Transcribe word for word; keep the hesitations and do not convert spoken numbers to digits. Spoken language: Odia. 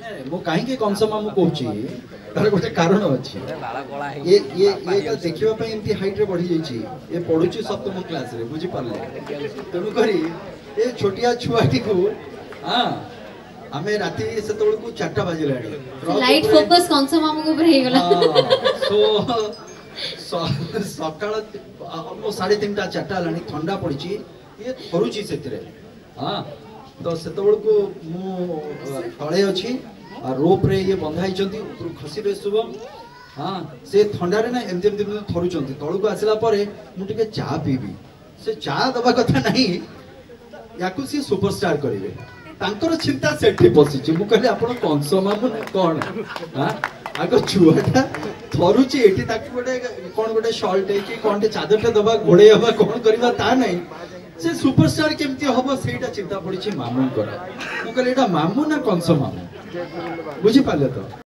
ମୁଁ କାହିଁକି କଂସ ମାମୁଁ କହୁଛି ତାର ଗୋଟେ କାରଣ ଅଛି। ଏ ଏ ଏଟା ଦେଖିବା ପାଇଁ ଏମିତି ହାଇଟ୍ ରେ ବଢି ଯାଇଛି। ଏ ପଢୁଛି ସପ୍ତମ କ୍ଲାସ ରେ ବୁଝି ପାରିଲେ। ତେଣୁ କରି ଏ ଛୋଟିଆ ଛୁଆଟିକୁ ହଁ ଆମେ ରାତି ସେତେବେଳକୁ ଚାରିଟା ବାଜିଲାଣି। ଲାଇଟ୍ ଫୋକସ୍ କଂସ ମାମୁଁ ଉପରେ ହେଇଗଲା। ସୋ ସକାଳ ସାଢେ ତିନିଟା ଚାରିଟା ହେଲାଣି ଥଣ୍ଡା ପଡିଛି ଇଏ ଥରୁଛି ସେଥିରେ। ହଁ ତ ସେତେବେଳକୁ ମୁଁ ତଳେ ଅଛି ରୋପ ରେ ଇଏ ବନ୍ଧା ହେଇଛନ୍ତି ଉପରୁ ଖସିବେ ଶୁଭ। हाँ से थंडारे ना एमती एमती थरुचंती तळକୁ ଆସିଲା ପରେ ମୁଁ ଟିକେ ଚା पीबी से चा दबा कथा नहीं याकु सी सुपरस्टार करिवे तांकर चिंता सेठी बसिछि मु कहले आपण कंस मामु कोन हां आगो छुआटा थरुची एठी ताकि गोटे कोन गोटे शॉर्ट है कि कोनटे चादरटे दबा गोडे हबा कोन करबा ता नहीं से सुपरस्टार केमती हबो सेटा चिंता पड़िछि मामु कर मु कहले एटा मामु ना कंस मामु बुझी पाले तो।